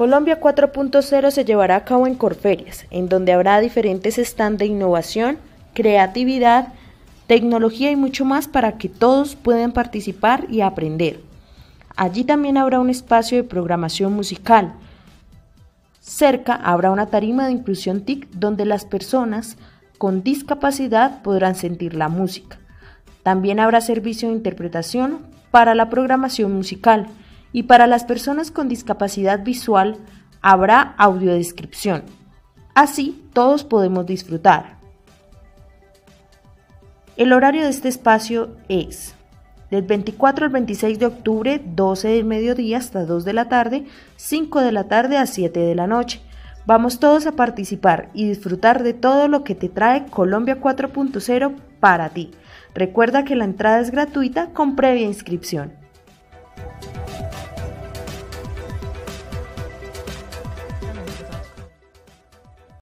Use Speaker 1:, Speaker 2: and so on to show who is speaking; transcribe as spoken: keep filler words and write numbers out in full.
Speaker 1: Colombia cuatro punto cero se llevará a cabo en Corferias, en donde habrá diferentes stands de innovación, creatividad, tecnología y mucho más para que todos puedan participar y aprender. Allí también habrá un espacio de programación musical. Cerca habrá una tarima de inclusión T I C donde las personas con discapacidad podrán sentir la música. También habrá servicio de interpretación para la programación musical y para las personas con discapacidad visual habrá audiodescripción. Así todos podemos disfrutar. El horario de este espacio es del veinticuatro al veintiséis de octubre, doce del mediodía hasta dos de la tarde, cinco de la tarde a siete de la noche. Vamos todos a participar y disfrutar de todo lo que te trae Colombia cuatro punto cero para ti. Recuerda que la entrada es gratuita con previa inscripción.